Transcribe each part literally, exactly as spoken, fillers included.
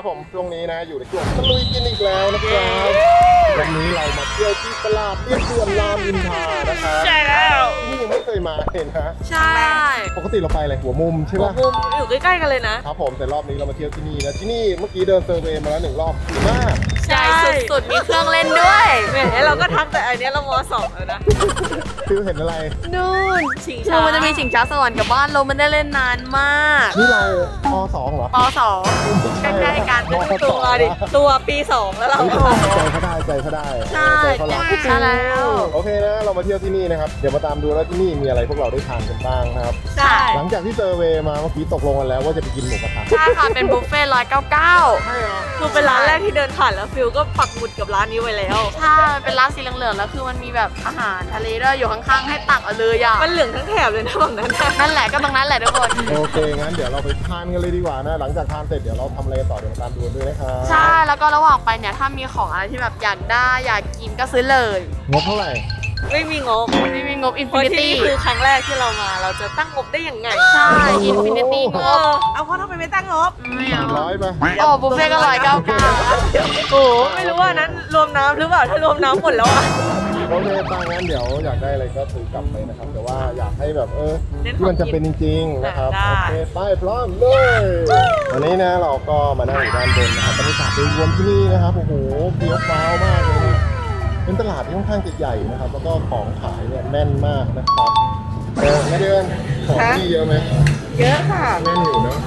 ครับผมช่วงนี้นะอยู่ในช่วงตะลุยกินอีกแล้วนะครับวันนี้เรามาเที่ยวที่ตลาดเรียบด่วนรามอินทรานะคะใช่แล้วนี่ยังไม่เคยมาเห็นนะใช่ปกติเราไปอะไรหัวมุมใช่ไหมหัวมุมอยู่ใกล้ๆกันเลยนะครับผมแต่รอบนี้เรามาเที่ยวที่นี่นะที่นี่เมื่อกี้เดินเซอร์เวย์มาแล้วหนึ่งรอบสวยมากใช่สุดๆมีเครื่องเล่นด้วยแหมเราก็ทักแต่อันนี้เรามสองแล้วนะคือเห็นอะไรนู่นชิงช้ามันจะมีชิงช้าสวรรค์กับบ้านเราไม่ได้เล่นนานมากนี่เราป.สองเหรอป.สองใกล้ๆกันตัวดิตัวปีสองแล้วเราใจเขาได้ใจเขาได้ใช่ใช่แล้วโอเคนะเรามาเที่ยวที่นี่นะครับเดี๋ยวมาตามดูแล้วที่นี่มีอะไรพวกเราได้ทานกันบ้างนะครับใช่หลังจากที่เซอร์เวย์มาเมื่อกี้ตกลงกันแล้วว่าจะไปกินหมูกระทะใช่ค่ะเป็นบุฟเฟ่ต์ร้อยเก้าเก้าใช่เหรอคือเป็นร้านแรกที่เดินผ่านแล้วฟิลก็ปักหมุดกับร้านนี้ไว้แล้วใช่เป็นร้านสีเหลืองๆแล้วคือมันมีแบบอาหารทะเลด้วยอยู่ข้างๆให้ตักเอาเลยอ่ะมันเหลืองทั้งแถบเลยนะฝั่งนั้นนั่นแหละก็ตรงนั้นแหละทุกคนโอเคงั้นเดี๋ยวเราไปทานกันเลยดีกว่านะหลังจากทานเสร็จเดี๋ยวเราทำอะไรต่อเดี๋ยวตามดูด้วยนะครับใช่แล้วก็ระหว่างไปเนี่ยถ้ามีของอะไรที่แบบอยากได้อยากกินก็ซื้อเลยงบเท่าไหร่ไม่มีงบไม่มีงบอินฟินิตี้คือครั้งแรกที่เรามาเราจะตั้งงบได้ยังไงใช่อินฟินิตี้งบเอาเขาทำไมไม่ตั้งงบไม่เอาร้อยป่ะโอ้บุฟเฟ่ก็ร้อยเก้าเก้าโอ้ไม่รู้ว่านั้นรวมน้ำหรือเปล่าถ้ารวมน้ำหมดแล้วอะโอเคตามงั้นเดี๋ยวอยากได้อะไรก็ซื้อกลับไปนะครับแต่ว่าอยากให้แบบเออที่มันจะเป็นจริงๆนะครับโอเคไปพร้อมเลยวันนี้นะเราก็มานั่งอยู่ด้านบนนะครับบรรยากาศโดยรวมที่นี่นะครับโอ้โหเฟี้ยวฟ้าวมากเลยเป็นตลาดที่ค่อนข้างใหญ่นะครับแล้วก็ของขายเนี่ยแน่นมากนะครับเออไม่เดือนของที่เยอะไหมเยอะค่ะแน่นอยู่เนาะ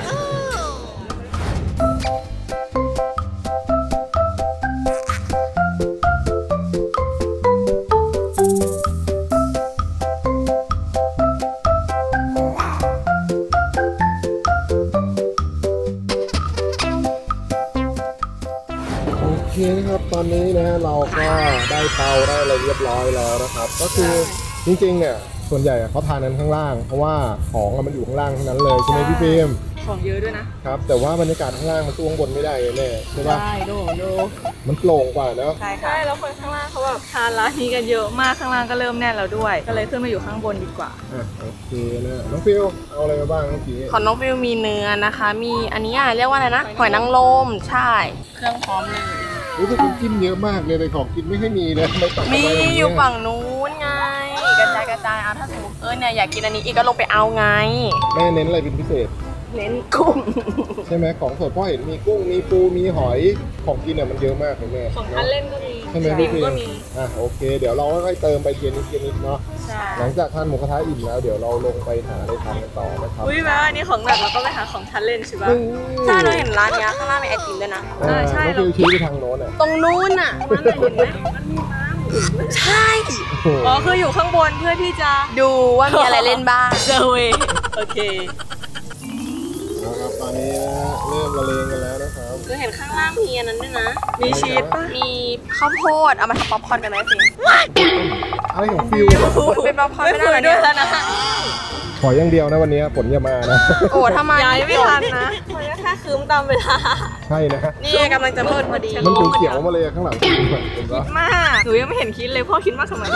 โอเคนะครับตอนนี้นะเราก็ได้เตาได้อะไรเรียบร้อยแล้วนะครับก็คือจริงๆเนี่ยส่วนใหญ่เขาทานนั้นข้างล่างเพราะว่าของมันอยู่ข้างล่างทั้งนั้นเลยใช่ไหมพี่ฟิล์มของเยอะด้วยนะครับแต่ว่าบรรยากาศข้างล่างมันสู้ข้างบนไม่ได้เลยแน่ใช่ปะใช่ดูดูมันโปร่งกว่าเนาะใช่ค่ะแล้วคนข้างล่างเขาแบบทานร้านนี้กันเยอะมากข้างล่างก็เริ่มแน่นแล้วด้วยก็เลยขึ้นมาอยู่ข้างบนดีกว่าอ่ะโอเคนะน้องฟิลเอาอะไรมาบ้างเมื่อกี้ของน้องฟิลมีเนื้อนะคะมีอันนี้เรียกว่าอะไรนะหอยนางรมใช่เครื่องพร้อมเลยรู้สึกกินเยอะมากเลยแต่ของกินไม่ให้มีเลยไม่ตักมีอยู่ฝั่งนู้นไงกระจายกระจายเอาถ้าสมมติเออเนี่ยอยากกินอันนี้อีกก็ลงไปเอาไงแม่เน้นอะไรเป็นพิเศษเน้นกุ้งใช่ไหมของสดพ่อเห็นมีกุ้งมีปูมีหอยของกินเนี่ยมันเยอะมากเลยแม่ของทานเล่นก็มีใช่ไหมพี่ก็มีอ่ะโอเคเดี๋ยวเราค่อยๆเติมไปเทียนิดเทียนิดเนาะหลังจากทานหมูกระทะอิ่มแล้วเดี๋ยวเราลงไปหาอะไรทานกันต่อนะครับอุ้ยแม่อันนี้ของหนักเราก็ไปหาของทานเล่นใช่ปะใช่เราเห็นร้านนี้ข้างล่างมีไอติมด้วยนะใช่ใช่เราชี้ไปทางโน้นอ่ะตรงนู้นอ่ะมันเห็นไหมมันมีม้าใช่อ๋อคืออยู่ข้างบนเพื่อที่จะดูว่ามีอะไรเล่นบ้างเซอร์เวย์โอเคนะครับตอนนี้เริ่มละเลงกันแล้วนะครับคือเห็นข้างล่างมีอันนั้นด้วยนะมีชีสมีข้าวโพดเอามาทำป๊อปคอร์นกันไหมสิอะไรของฟิวเป็นป๊อปคอร์นไม่ได้ด้วยแล้วนะขออย่างเดียวนะวันนี้ฝนอย่ามานะโอ้ทำไมย้ายไม่ทันนะมันก็แค่คืมตามเวลาใช่นะนี่กำลังจะมืดพอดีมันเขียวมาเลยข้างหลังคิดมากหนูยังไม่เห็นคิดเลยพ่อคิดมากทำไม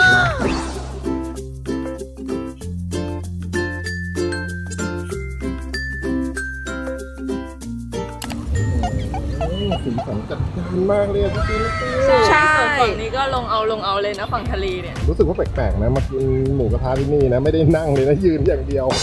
สีสันจัดจ้านมากเลยพี่ฟิลใช่ฝั่งนี้ก็ลงเอาลงเอาเลยนะฝั่งทะเลเนี่ยรู้สึกว่าแปลกๆนะมากินหมูกระทะที่นี่นะไม่ได้นั่งเลยนะยืนอย่างเดียว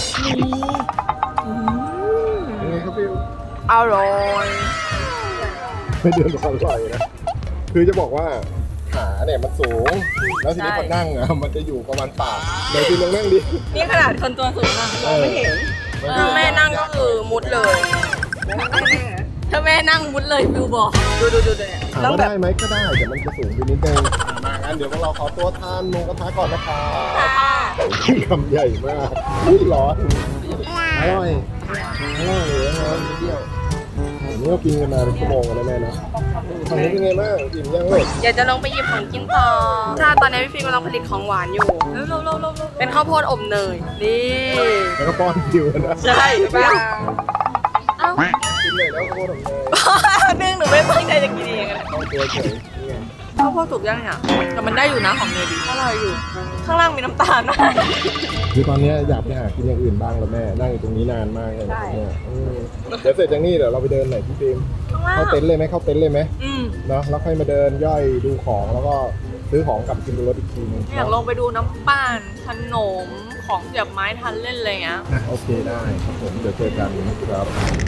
ยังไงครับฟิลอร่อยไม่เดินอร่อยนะคือจะบอกว่าขาเนี่ยมันสูงแล้วทีนี้พอนั่งอ่ะมันจะอยู่ประมาณปากเดี๋ยวฟิลลองนั่งดินี่ขนาดคนตัวสูงนะมองไม่เห็นถ้าแม่นั่งก็คือมุดเลยถ้าแม่นั่งมุดเลยฟิวบอกดูดูดูเนี่ยถามว่าได้ไหมก็ได้แต่มันจะสูงไปนิดนึงมางั้นเดี๋ยวพวกเราขอตัวทานหมูกระทะก่อนนะครับคำใหญ่มากร้อนอร่อยอร่อยเลยนะครับนิดเดียวนี่เรากินกันมาเป็นชั่วโมงแล้วแม่นะตอนนี้เป็นไงบ้างอิ่มยังเลยอยากจะลงไปหยิบของกินต่อถ้าตอนนี้พี่ฟิวกำลังผลิตของหวานอยู่เป็นข้าวโพดอบเนยนี่แล้วก็ป้อนฟิวนะใช่ป่ะเอ้ากินเลยแล้วข้าวโพดอบเนยนึ่งหนูไม่ตั้งใจจะกินเองนะต้องตัวเฉยนี่ไงข้าวโพดสุกยังเนี่ยแต่มันได้อยู่นะของเนยดีอร่อยอยู่ข้างล่างมีน้ำตาลนะคือตอนนี้อยากไปหากินอย่างอื่นบ้างแล้วแม่นั่งอยู่ตรงนี้นานมากเลยนะเนี่ยอืมเดี๋ยวเสร็จจากนี้เดี๋ยวเราไปเดินไหนพี่ฟิล์มข้างล่างเข้าเต็นท์เลยไหมเข้าเต็นท์เลยไหมอืมเนาะแล้วค่อยมาเดินย่อยดูของแล้วก็ซื้อของกลับกินบนรถอีกทีนึงอยากลงไปดูน้ำปั่นขนมของเสียบไม้ทันเล่นอะไรเงี้ยอ่ะโอเคได้ครับผมเดี๋ยวเจอกันครับ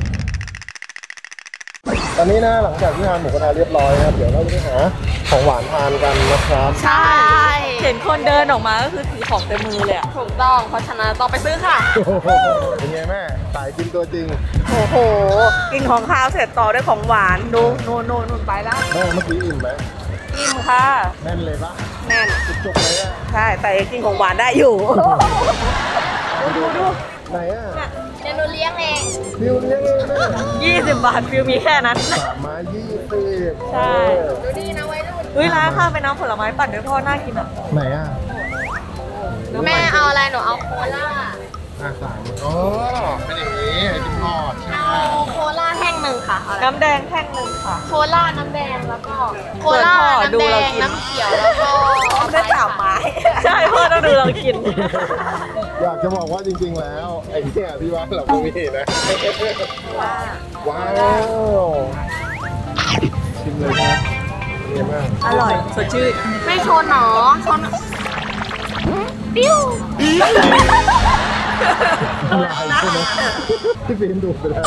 ตอนนี้นะหลังจากที่ทานหมูกระทะเรียบร้อยครับเดี๋ยวเราจะไปหาของหวานทานกันนะครับใช่เห็นคนเดินออกมาก็คือถือของเต็มมือเลยอะถูกต้องเพราะฉะนั้นต้องไปซื้อค่ะเป็นไงแม่สายกินตัวจริงโอ้โหกินของข้าวเสร็จต่อด้วยของหวานดูโน่นโน่นนู่นไปแล้วแม่เมื่อกี้อิ่มไหมอิ่มค่ะแน่นเลยปะแน่นจุกๆเลยอะใช่แต่กินของหวานได้อยู่ ดูดูดูไหนอะเดี๋ยวหนูเลี้ยงเองฟิวเลี้ยงเองแม่ยี่สิบบาทฟิวมีแค่นั้นสามไม้ยี่สิบใช่ดูดีนะวัยรุ่นเฮ้ยร้านข้าวเป็นน้ำผลไม้ปั่นด้วยพ่อน่ากินอ่ะไหนอะแม่เอาอะไรหนูเอาโคล่าอ่ะสามอ๋อเป็นอย่างนี้ไอติมทอดใช่ไหมเอาโคล่าแท่งหนึ่งค่ะเอาอะไรน้ำแดงแท่งหนึ่งค่ะโคล่าน้ำแดงแล้วก็โคล่าเปิดพ่อดูน้ำแดเรางกินน้ำเขียวแล้วก็ได้สามไม้ใช่พ่อต้องดูเรากินอยากจะบอกว่าจริงๆแล้วไอ้เนี่ยพี่ว่าเราก็มีนะ ว้าวชิมเลยนะเนี่ยมากอร่อยสดชื่นไม่ชนหนอชนปิ้วลายใช่ไหมพี่ฟิล์มดูดไปแล้ว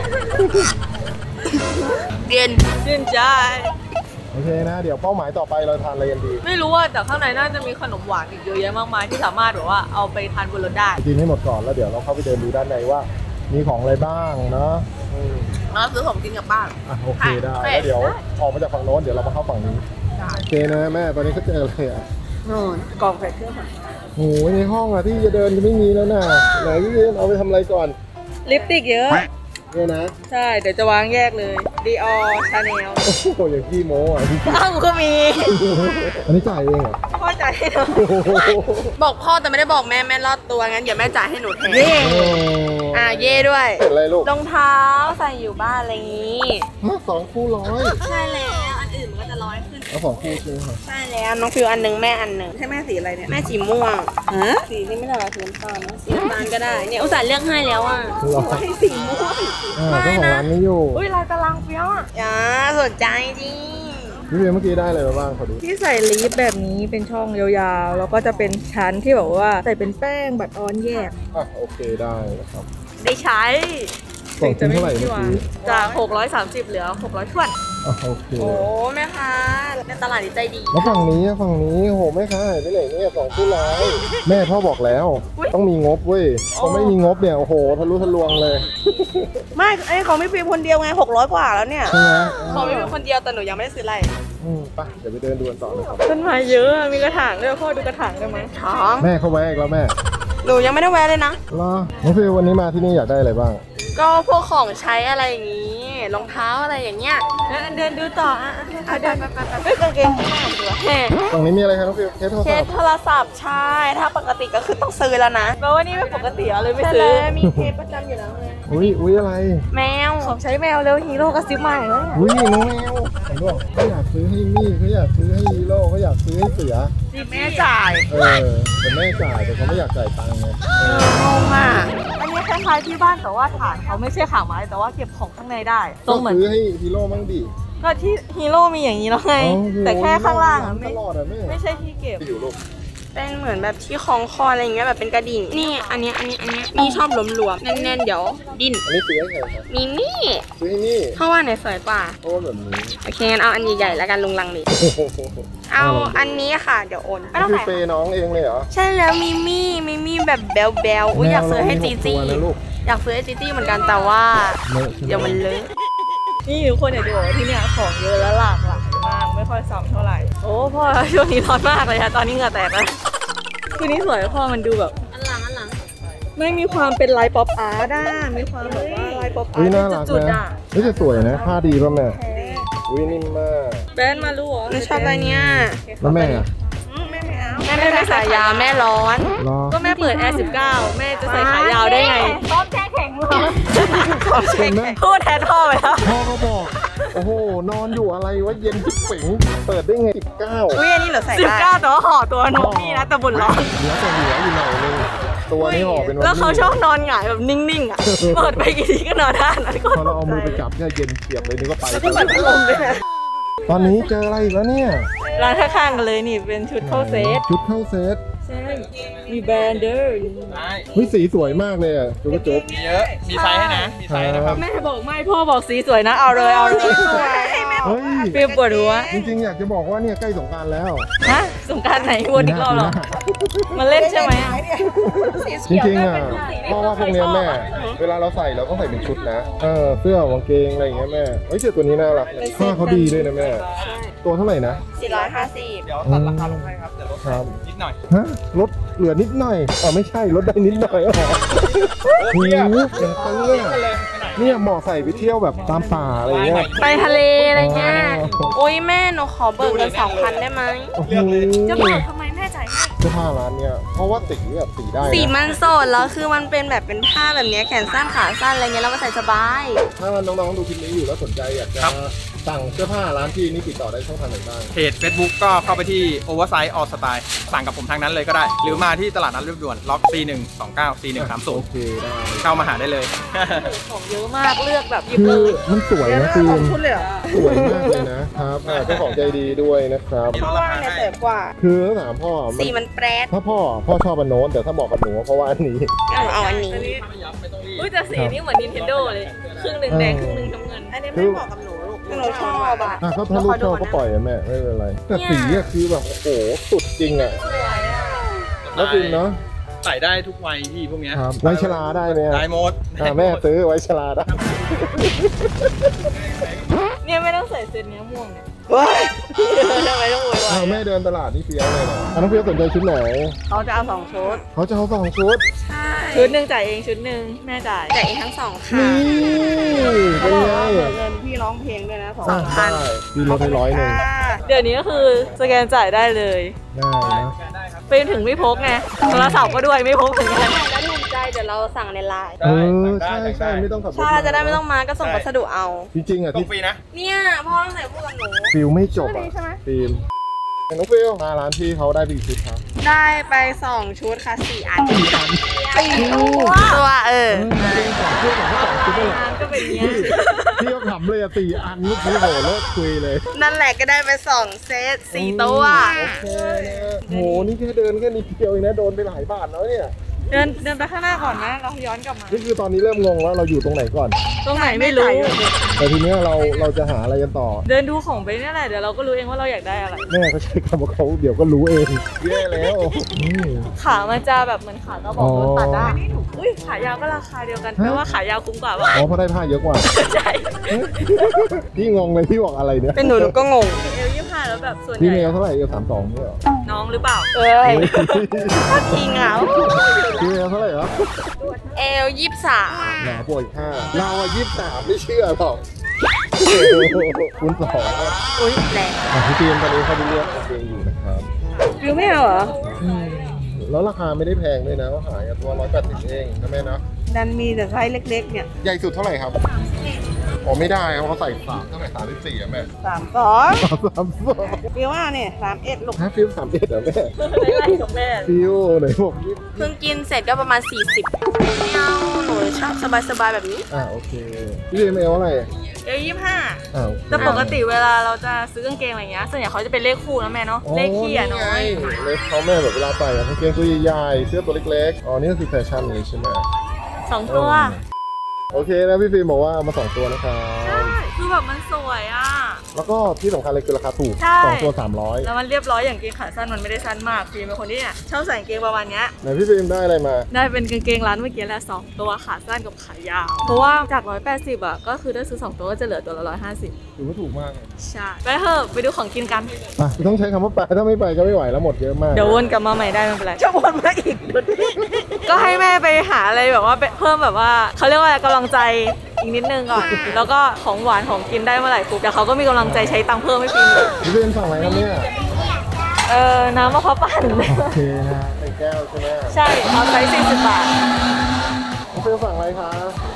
เย็นชื่นใจโอเคนะ เดี๋ยวเป้าหมายต่อไปเราทานอะไรกันดีไม่รู้ว่าแต่ข้างในน่าจะมีขนมหวานอีกเยอะแยะมากมายที่สามารถแบบว่าเอาไปทานบนรถได้กินให้หมดก่อนแล้วเดี๋ยวเราเข้าไปเดินดูด้านในว่า มีของอะไรบ้างเนาะอืมมาซื้อของกินกลับบ้านอ่ะโอเคได้แล้วเดี๋ยวออกมาจากฝั่งโน้นเดี๋ยวเรามาเข้าฝั่งนี้โอเคนะแม่ตอนนี้เขาเจออะไรอ่ะนู่นกล่องใส่เครื่องหมายโอ้ยในห้องอ่ะที่จะเดินจะไม่มีแล้วนะไหนพี่ฟิล์มเอาไปทำอะไรก่อนลิปสติกเยอะเนี่ยนะใช่ เดี๋ยวจะวางแยกเลย Dior Chanel โอ้โหอย่างขี้โม้อ่ะอ้าวก็มีอันนี้จ่ายเองเหรอพ่อจ่ายให้หนูโอ้โหบอกพ่อแต่ไม่ได้บอกแม่แม่รอดตัวงั้นเดี๋ยวแม่จ่ายให้หนูแทนเย่อ่าเย่ด้วยเป็นอะไรลูกรองเท้าใส่อยู่บ้านอะไรอย่างนี้ฮะสองคู่ร้อยใช่แล้วอันอื่นมันก็จะร้อยขึ้นเอาสองคู่ใช่ไหมครับใช่แล้วน้องฟิวอันหนึ่งแม่อันหนึ่งให้แม่สีอะไรเนี่ยแม่สีม่วงฮะสีนี่ไม่ได้หรอสีน้ำตาลนะสีน้ำตาลก็ได้เนี่ยอุตส่าห์เลือกให้แล้วอ่ะรอให้สีม่วงอ่าเจ้าของร้านนี้อยู่อุ้ยลายตารางเฟี้ยวอ่ะอย่าสนใจจริงพี่เบียร์เมื่อกี้ได้อะไรมาบ้างขอดูที่ใส่ลีฟแบบนี้เป็นช่องยาวๆ แล้วก็จะเป็นชั้นที่แบบว่าใส่เป็นแป้งบัตรออนแยกอ่ะโอเคได้นะครับได้ใช้กล่องชิ้นเท่าไหร่เมื่อกี้จาก หกร้อยสามสิบ เหลือ หกร้อยถ้วนอ่ะโอเคโอ้แม่ค้าในตลาดนี่ใจดีแล้วฝั่งนี้อ่ะฝั่งนี้โหแม่ค้าหายไปไหนเนี่ยสองคู่ร้อยแม่พ่อบอกแล้ว ต้องมีงบเว้ยพอไม่มีงบเนี่ยโอ้โหทะลุทะลวงเลยไม่ไอ้ของพี่ฟิล์มคนเดียวไงหกร้อยกว่าแล้วเนี่ยใช่ไหมของพี่ฟิล์มคนเดียวแต่หนูยังไม่ได้ซื้ออะไรอืมไปเดี๋ยวไปเดินดูกันต่อนะครับต้นไม้เยอะอะมีกระถางด้วยพ่อดูกระถางได้ไหมท้องแม่เข้าแวะอีกแล้วแม่หนูยังไม่ได้แวะเลยนะรอน้องฟิววันนี้มาที่นี่อยากได้อะไรบ้างก็พวกของใช้อะไรอย่างนี้รองเท้าอะไรอย่างเงี้ยเดินดูต่ออ่ะเอาเดินไปไปไปไปกางเกงข้างหน้าดูแฮ่ฝั่งนี้มีอะไรครับน้องฟิวเคสโทรเคศัสพท์โทรศัพท์ใช่ ถ้าปกติก็คือต้องซื้อแล้วนะแปลว่านี่ไม่ปกติอะเลยไม่ใช่ซื้อแล้วมีเคสประจำอยู่แล้วไงอุ้ยอุ้ยอะไรแมวของใช้แมวเร็วฮีโร่กระซิบใหม่เลยอุ้ยน้องแมวเห็นด้วยเขาอยากซื้อให้มี่เขาอยากซื้อให้ฮีโร่เขาอยากซื้อให้เสือแม่จ่ายเออแต่แม่จ่ายแต่เขาไม่อยากจ่ายตังค์ไงเอองงอ่ะอันนี้คล้ายๆที่บ้านแต่ว่าฐานเขาไม่ใช่ขาไม้แต่ว่าเก็บของข้างในได้ตรงเหมือนก็ซื้อให้ฮีโร่มั่งดิก็ที่ฮีโร่มีอย่างนี้แล้วไงอ๋อโหแต่แค่ข้างล่างอะตไม่ลอดอะแม่ไม่ใช่ที่เก็บอยู่ลูกเป็นเหมือนแบบที่คล้องคออะไรอย่างเงี้ยแบบเป็นกระดิ่ง นี่อันเนี้ยอันเนี้ยอันเนี้ยมีชอบหลวมๆแน่นๆเดี๋ยวดิ้นอันนี้ซื้อให้ใครครับมีมี่ซื้อให้นี่เพราะว่าไหนสวยกว่าโอ้แบบนี้โอเคงั้นเอาอันใหญ่ๆแล้วกันลุงลังนี่โอ้โหเอาอันนี้ค่ะเดี๋ยวโอนไม่ต้องคือใส่เปย์น้องเองเลยเหรอใช่แล้วมีมี่มีมี่แบบแบลๆอุ้ยอยากซื้อให้จีจีแมวเรามีหกตัวนะลูกอยากซื้อให้จีจีเหมือนกันแต่ว่าเลอะใช่ไหเดี๋ยวมันเลอะนี่ทุกคนอยากจะบอกว่าที่เนี่ยของเยอะและหลากหลายมากไม่ค่อยซ้ำเท่าไหร่โอ้พ่อช่วงนี้ร้อนมากเลยอะตอนนี้เหงื่อแตกแล้วคือนี้สวยพ่อมันดูแบบอันหลังอันหลังไม่มีความเป็นลายป๊อปอาร์ตอ่ะมีความแบบว่าลายป๊อปอาอุ้ยร์ตน่าเป็นรักจุดๆนะอ่ะนี่จะสวยนะผ้าดีป่ะแม่อุ้ยนิ่มมากแบรนด์มาลูกเหรอหนูชอบอะไรเนี้ยแล้วแม่อะอืมแม่ไม่เอาแม่ไม่ใส่ยาแม่ร้อนรอก็แม่เปิดแอร์สิบเก้าแม่จะใส่ขายาวได้ไงต้มแช่แข็งเลเห็นไหมพูดแทนพ่อไปแล้วพ่อก็บอกโอ้โหนอนอยู่อะไรวะเย็นที่ปิ๋งเปิดได้ไงสิบเก้าอุ้ยอันนี้เหลือใส่สิบได้เก้าแต่ว่าห่อตัวนกนี่นะแต่บุญร้อนเหลือแต่หัวอยู่หน่อยนึงตัวนี้ห่อเป็นแล้วเขาชอบนอนหงายแบบนิ่งๆอ่ะเปิดไปกี่ทีก็นอนได้นั้นก็พอเราเอามือไปจับเนี่ยเย็นเฉียบเลยนี่ก็ไปแล้วก็แบบลมด้วยนะตอนนี้เจออะไรอีกแล้วเนี่ยร้านข้างๆกันเลยนี่เป็นชุดเข้าเซตชุดเข้าเซตใช่มีแบรนด์เดอร์เฮ้ยสีสวยมากเลยอ่ะจุ๊บจุ๊บมีเยอะ มีไซส์ให้นะ มีไซส์นะครับแม่บอกไม่พ่อบอกสีสวยนะเอาเลยเอาเลยสวยเฮ้ยฟิลปวดหัวจริงๆอยากจะบอกว่าเนี่ยใกล้สงกรานต์แล้วฮะสงกรารไหนวนอีกรอบหรอมาเล่นใช่ไหมอะจริงๆอ่ะเพราะว่าพวกเนี้ยแม่ เวลาเราใส่เราก็ใส่เป็นชุดนะเออเสื้อกางเกงอะไรอย่างเงี้ยแม่เฮ้ยเสื้อตัวนี้น่ารักผ้าเขาดีด้วยนะแม่ตัวเท่าไหร่นะสี่ร้อยห้าสิบเดี๋ยวตัดราคาลงให้ครับเดี๋ยวลดครับนิดหน่อยฮะลดเหลือนิดหน่อยอ๋อไม่ใช่ลดได้นิดหน่อยอ๋อโอ้โหอย่างเตื้อเนี่ยเหมาะใส่ไปเที่ยวแบบตามป่าอะไรอย่างเงี้ยไปทะเลอะไรเงี้ยโอ้ยแม่หนูขอเบิกเงินสองพันได้ไหมโอ้โหจะเปิดทำไมแม่จ่ายให้เสื้อผ้าร้านเนี่ยเพราะว่าสีแบบสีได้นะสีมันสดแล้วคือมันเป็นแบบเป็นผ้าแบบเนี้ยแขนสั้นขาสั้นอะไรเงี้ยเราก็ใส่สบายถ้าน้องๆดูคลิปนี้อยู่แล้วสนใจอยากจะสั่งเสื้อผ้าร้านที่นี่ติดต่อได้ช่องทางไหนบ้างเพจ Facebook ก็เข้าไปที่ Oversize All Style สั่งกับผมทางนั้นเลยก็ได้ หรือมาที่ตลาดนัดเรียบด่วนล็อก ซี หนึ่ง สอง เก้า ซี หนึ่ง สาม ศูโอนย์เคได้เข้ามาหาได้เลยของเยอะมากเลือกแบบหยิบคืเลอย มันสวยนะฟิล์มคุณเลยเหรอสวยมากเลยนะครับอ่าเจ้าของใจดีด้วยนะครับมีเพลดราะราว่าคาเนี่ยให้เสริมกว่าคือต้องถามพ่อมันสีมันแปรดถ้าพ่อพ่อชอบอันโน้นแต่ถ้าบอกกับหนูเพราะว่าอันนี้เอาเอาอันนี้อันนี้ไม่ย้ำไม่ต้องรีบอุ้ยแต่สีนี่เหมือน Nintendo เลยครึ่งหนึ่งแดงครึ่งหนึ่งน้ำเงินอันนี้ไม่เหมาะกับหนูลูกหนูชอบอ่ะอ่ะก็ถ้าลูกชอบก็ปล่อยอะแม่ไม่เป็นไรแต่สีอะคือแบบโอ้โหสุดจริงอะแล้วฟิล์มเนาะใส่ได้ทุกวัยพี่พวกเนี้ยครับไว้ชราได้ไหมอะได้หมดอ่ะแม่ซื้อไว้ชราได้เนี่ยไม่ต้องใส่เสื้อเนี้ยม่วงเนี่ยทำไมต้องโวยวาอ้าวย แม่เดินตลาดนี่เฟี้ยวเลยนะอ่ะน้องเฟี้ยวสนใจชุดไหนเขาจะเอาสองชุดเขาจะเอาสองชุดใช่ชุดหนึ่งจ่ายเองชุดหนึ่งแม่จ่ายแต่อีกทั้งสองค่ะนี่เป็นไงเงินพี่ร้องเพลงด้วยนะสองอ่ะพันได้พี่ลดให้ร้อยหนึ่งเดี๋ยวนี้ก็คือสแกนจ่ายได้เลยได้นะฟิล์มถึงไม่พกไงโทรศัพท์ก็ด้วยไม่พกเหมือนกันแล้วถูกใจเดี๋ยวเราสั่งในไลน์เออใช่ใช่ไม่ต้องขับรถใช่เราจะได้ไม่ต้องมาก็ส่งพัสดุเอาจริงๆอ่ะต้อที่งฟรีนะเนี่ยพ่อต้องใส่พูดกับหนูฟิลไม่จบอ่ะฟิล์มน้องฟิลมาร้านพี่เขาได้ปีชุดครับได้ไปสองชุดค่ะสี่อันสี่อันสี่ตัวเออสองชุดของเขาสองชุดเลยงานก็เป็นอย่างเงี้ยพี่ก็ขำเลยอ่ะสี่อันนี่พี่โหเลิกคุยเลยนั่นแหละก็ได้ไปสองเซตสี่ตัวโอเคนะโหนี่แค่เดินแค่นิดเดียวเองนะโดนไปหลายบาทแล้วเนี่ยเดินเดินไปข้างหน้าก่อนนะเราย้อนกลับมานี่คือตอนนี้เริ่มงงแล้วเราอยู่ตรงไหนก่อนตรงไหนไม่รู้แต่ทีเนี้ยเราเราจะหาอะไรกันต่อเดินดูของไปเนี่ยแหละเดี๋ยวเราก็รู้เองว่าเราอยากได้อะไรแม่ก็ใช้คำว่าเขาเดี๋ยวก็รู้เองแย่แล้วอืมขามันจะแบบเหมือนขาเราบอกโดนตัดได้อุ้ยขายาวก็ราคาเดียวกันแปลว่าขายาวคุ้มกว่าป่ะอ๋อเพราะได้ผ้าเยอะกว่าใช่พี่งงเลยพี่บอกอะไรเนี่ยเป็นหนูหนูก็งงเอลยี่ห้าแล้วแบบส่วนใหพี่เมญ่ลเท่าไหร่เอลสามสองเนี่ยเหรอน้องหรือเปล่าเอ้ยทีเหงาพี่เมลเท่าไหร่เหรอเอลยี่สิบสามหนาป่วยห้าเราอะยี่สิบสามไม่เชื่อหรอกคุณสองอะอุ้ยแรงอ่ะพี่เตรียมตอนนี้เขาดูเลือกกางเกงอยู่นะครับฟิวไม่เอาเหรอแล้วราคาไม่ได้แพงด้วยนะว่าขายกันตัวร้อยแปดสิบเองนะแม่นะดันมีแต่ไซส์เล็กๆเนี่ยใหญ่สุดเท่าไหร่ครับอ๋อไม่ได้ครับเขาใส่สามเท่าไหร่สามสิบสี่อะแม่สามสองสามสามสองฟิวว่าเนี่ยสามเอ็ดลูกฮะฟิลสามเอ็ดเหรอแม่ไล่กับแม่ฟิลไหนบอกยี่เพิ่งกินเสร็จก็ประมาณสี่สิบไม่เอาหนูชอบสบายๆแบบนี้อ่าโอเคพี่เตรียมเอลอะไรเอลยี่ห้าอ่าแต่ปกติเวลาเราจะซื้อกางเกงอะไรเงี้ยส่วนใหญ่เขาจะเป็นเลขคู่นะแม่เนาะเลขขี้อะน้อยเลขเขาแม่แบบเวลาใส่อะกางเกงตัวใหญ่ๆเสื้อตัวเล็กๆอ๋อนี่ก็คือแฟชั่นเลยใช่ไหมสองตัวโอเคนะพี่ฟิล์มบอกว่าเอามาสองตัวนะครับใช่คือแบบมันสวยอ่ะแล้วก็ที่สำคัญเลยคือราคาถูกใช่สองตัวสามร้อยแล้วมันเรียบร้อยอย่างเกงขาสั้นมันไม่ได้สั้นมากฟิล์มเป็นคนที่เนี่ยชอบใส่กางเกงประมาณเนี้ยไหนพี่ฟิล์มได้อะไรมาได้เป็นกางเกงร้านเมื่อกี้แหละสองตัวขาสั้นกับขายาว เพราะว่าจากร้อยแปดสิบอ่ะก็คือถ้าซื้อสองตัวก็จะเหลือตัวละร้อยห้าสิบถือว่าถูกมากเลยใช่ไปเถอะไปดูของกินกันอ่ะต้องใช้คำว่าไปถ้าไม่ไปก็ไม่ไหวแล้วหมดเยอะมากเดี๋ยววนกลับมาใหม่ได้ไม่เป็นไรจะวนมาอีกก็ให้แม่ไปหาอะไรแบบว่าเพิ่มแบบว่าเขาเรียกว่าอะไรกำลังใจอีกนิดนึงก่อน แล้วก็ของหวานของกินได้เมื่อไหร่ปุ๊บเดี๋ยวเขาก็มีกำลังใจใช้ตังค์เพิ่มให้ฟิล์มเลยพี่ฟิล์มสั่งอะไรครับเนี่ยเออน้ำมะพร้าวปั่นโอเคนะใส่แก้วใช่ไหมใช่เอาไซส์สี่สิบบาทพี่ฟิล์มสั่งอะไรคะโต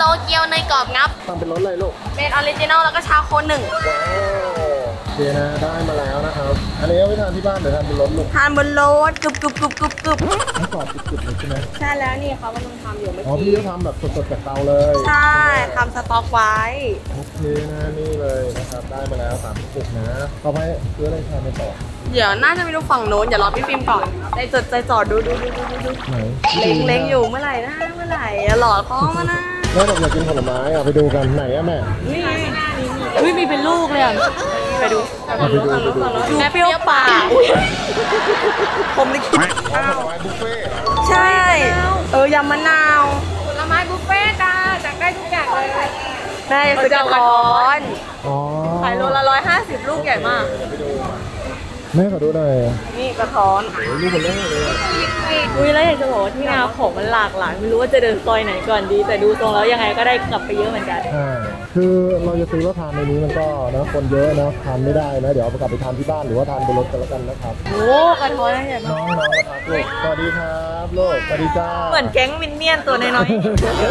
เกียวเนยกรอบงับสั่งเป็นรสอะไรลูกเป็นออริจินอลแล้วก็ชาโคหนึ่งว้าวโอเคนะได้มาแล้วนะครับอันนี้เอาไปทานที่บ้านหรือทานบนรถลูกทานบนรถกรึบกรึบกรึบกรึบกรึบทั้งกรอบกรุบๆเลยใช่ไหมใช่แล้วนี่เขากำลังทำอยู่เมื่ออ๋อพี่กี้จะทำแบบสดๆจากเตาเลยใช่ทำสต็อกไว้โอเคนะนี่เลยนะครับได้มาแล้วสามสิบนะต่อไปซื้ออะไรทานไปต่อเดี๋ยวน่าจะไปดูฝั่งโน้นเดี๋ยวรอพี่ฟิล์มก่อนใจจดใจจ่อดูดูดูดูดูดูไหนเล็งเล็งอยู่เมื่อไหร่นะเมื่อไหร่อะหล่อท้องมานะแม่บอกอยากกินผลไม้อ่ะไปดูกันไหนอะแม่นี่อุ้ยมีเป็นลูกเลยอ่ะไปดูเอาไปดูไปดูดูเปรี้ยวปากผมเลยคิดเอาผลไม้บุฟเฟ่ต์ใช่ เออยำมะนาวผลไม้บุฟเฟ่ต์จ้าจากได้ทุกอย่างเลยแม่ซื้อกระท้อนอ๋อขายโลละร้อยห้าสิบลูกใหญ่มากเดี๋ยวไปดูแม่ขอดูหน่อยนี่กระท้อนโอ้ยลูกมันเล็กเลยอะอุ้ยแล้วอยากจะบอกว่าที่งานของมันหลากหลายไม่รู้ว่าจะเดินซอยไหนก่อนดี แต่ดูตรงแล้วยังไงก็ได้กลับไปเยอะเหมือนกันอ่าคือเราจะซื้อแล้วทานในนี้มันก็นะคนเยอะนะทานไม่ได้นะเดี๋ยวเอาไปกลับไปทานที่บ้านหรือว่าทานบนรถกันแล้วกันนะครับโอ้กระท้อนใหญ่น้มาอก งน้องนะครับลูกสวัสดีครับลูกสวัสดีจ้าเหมือนแก๊งมินเนี่ยนตัวน้อยนี่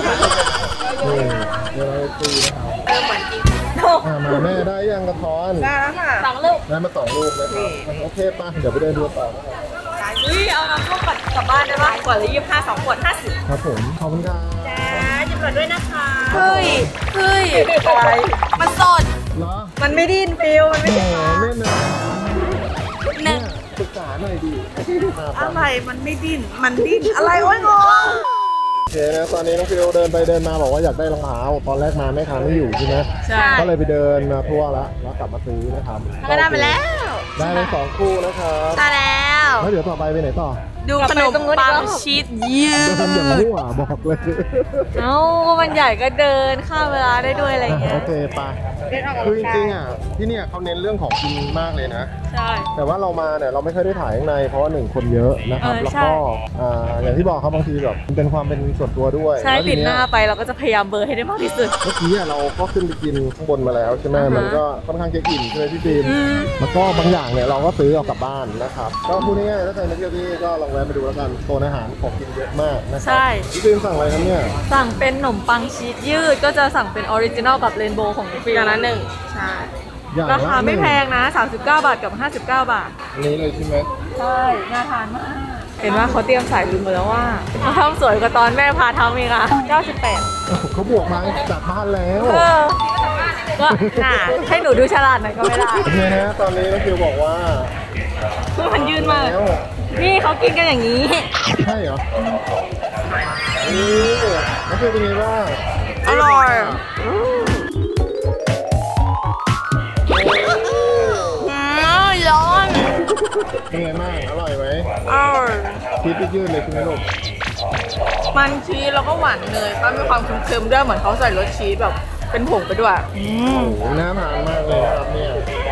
เดี๋ยวเราซื้อนะครับเออเหมือนจริงๆโอ้อ่ามาแม่ได้ยังกระท้อนได้แล้วค่ะสองลูกได้มาสองลูกนะครับโอเคป่ะเดี๋ยวไปเดินดูต่อนะครับอุ้ยเอาน้ำส้มปัดกลับบ้านได้ปะขวดละยี่สิบห้าสองขวดห้าสิบครับผมขอบคุณครับหยิบหน่อยด้วยนะคะเฮ้ย เฮ้ยอะไรมันสดเหรอมันไม่ดิ้นฟิลมันไม่โอ้ใช่โหเล่นนะหนึ่งปรึกษาหน่อยดิอ่าอะไรมันไม่ดิ้นมันดิ้นอะไรโอ้ยงงโอเคนะตอนนี้น้องฟิวเดินไปเดินมาบอกว่าอยากได้รองเท้าตอนแรกมาแม่ค้าไม่อยู่ใช่ไหมใช่ก็เลยไปเดินมาทั่วแล้วแล้วกลับมาซื้อนะครับก็ได้ไปแล้วได้ไปสองคู่นะครับได้แล้วแล้วเดี๋ยวต่อไปไปไหนต่อดูขนมปังชีสยืดเดินอย่างมั่วบอกเลยเอ้าก็มันใหญ่ก็เดินข้ามเวลาได้ด้วยอะไรเงี้โอย เคไปคือจริงๆอ่ะที่เนี่ยเขาเน้นเรื่องของกินมากเลยนะใช่แต่ว่าเรามาเนี่ยเราไม่ค่อยได้ถ่ายข้างในเพราะว่าหนึ่งคนเยอะนะครับเออแล้วใช่ก็อ่าอย่างที่บอกครับบางทีแบบมันเป็นความเป็นส่วนตัวด้วยใช่แล้วทีปิดหเนี้น้าย ไปเราก็จะพยายามเบลอร์ให้ได้มากที่สุดเมื่อกี้อะเราก็ขึ้นไปกินข้างบนมาแล้วใช่ไหมอ่าฮะมันก็ค่อนข้างจะอิ่มใช่ไหมพี่ฟิล์มอืมแล้วก็บางอย่างเนี่ยเราก็ซื้อเอากลับบ้านนะครับก็พูดง่ายๆถ้าใครมาเที่ยวที่นี่ก็ลองแวะไปดูแล้วกันโซนอาหารของกินเยอะมากนะครัใช่พี่ฟิล์มสั่งอะไรครับเนี่ยสั่งเป็นขนมปังชีสยืดก็จะสั่งเป็นออริจินอลกับเรนโบว์ของฟิลอย่างละหนึ่งใช่อย่างราคาละไม่หนึ่แพงนะ สามสิบเก้า บาทกับ ห้าสิบเก้า บาทอันนี้เลยใช่ไหมใช่ น่าทานมาก เห็นว่าเขาเตรียมสายลุงมาแล้วว่าเขาทำสวยกว่าตอนแม่พาทำเองอะเก้าสิบแปดโอ้โหเขาบวกมาจากบ้านแล้วเออ ก็น่าให้หนูดูฉลาดหน่อยก็ไม่ได้โอเคนะตอนนี้น้องฟิวบอกว่ามันยืนมากแล้วนี่เขากินกันอย่างนี้ใช่เหรอนี่น้องฟิวเป็นไงบ้างอร่อยอืมร้อนเป็นไงบ้างอร่อยไหมอร่อยชีสยืดเลยใช่ไหมลูกมันชีสแล้วก็หวานเนยก็มีความเค็มๆด้วยเหมือนเขาใส่รสชีสแบบเป็นผงไปด้วยโอ้โหน่าทานมากเลยนะครับเนี่ย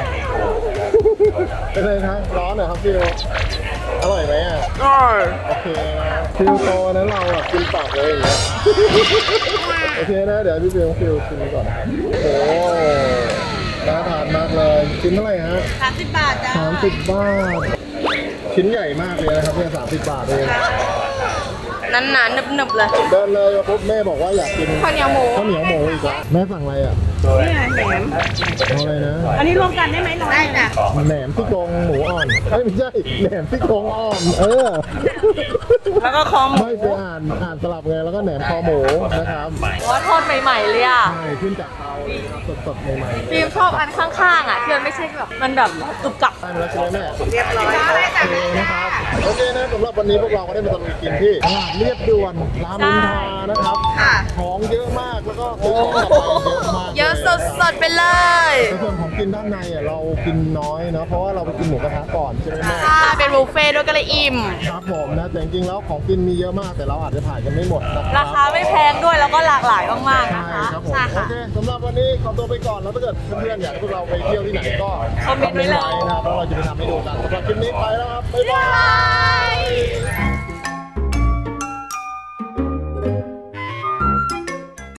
เป็นไงครับร้อนเหรอครับฟิวอร่อยไหมอ่ะอร่อยโอเคนะฟิวโตนั้นเราอ่ะกินปากเลยอย่างเงี้ยโอเคนะเดี๋ยวพี่ฟิวฟิวชิมก่อนนะครับโอ้โหน่าทานมากเลยชิ้นเท่าไหร่ฮะสามสิบบาทจ้าสามสิบบาทชิ้นใหญ่มากเลยนะครับเนี่ยสามสิบบาทเองนั้นหนาๆหนึบๆเลยเดินเลยมาปุ๊บแม่บอกว่าอยากกินข้าวเหนียวหมูข้าวเหนียวหมูอีกแล้วแม่สั่งอะไรอ่ะนี่ไงแหนมเอาอะไรนะอันนี้รวมกันได้ไหมน้อยได้จ้ะแหนมซี่โครงหมูอ่อนเอ้ยไม่ใช่แหนมซี่โครงอ่อนเออแล้วก็คอหมูไม่ไปอ่านอ่านสลับไงแล้วก็แหนมคอหมูนะครับว่าทอดใหม่ๆเลยอ่ะใช่ขึ้นจากเตาสดๆใหม่ๆฟิล์มชอบอันข้างๆอ่ะที่มันไม่ใช่แบบมันแบบกรุบกรับได้มาแล้วใช่ไหมแม่เรียบร้อยโอเคนะครับโอเคนะสำหรับวันนี้พวกเราก็ได้มาตะลุยกินที่ตลาดเรียบด่วนรามอินทรานะครับค่ะของเยอะมากแล้วก็ซื้อของกลับไปเยอะมากเยอะสดๆไปเลยในส่วนของกินด้านในอ่ะเรากินน้อยเนาะเพราะว่าเราไปกินหมูกระทะก่อนใช่ไหมแม่ค่ะเป็นบุฟเฟ่ต์ด้วยก็เลยอิ่มครับผมนะแต่จริงๆแล้วของกินมีเยอะมากแต่เราอาจจะถ่ายกันไม่หมดนะครารับคาไม่แพงด้วยแล้วก็หลากหลายมากๆใช่นะคะครับผมใช่โอค่ะเคสำหรับวันนี้ขอตัวไปก่อนแล้วถ้าเกิดเพื่อนๆอยากให้พวกเราไปเที่ยวที่ไหนก็คอมเมนต์ไว้เลยนะครับแล้วเราจะไปทำให้ดูกันสำหรับคลิปนี้ไปแล้วครับบ๊ายบาย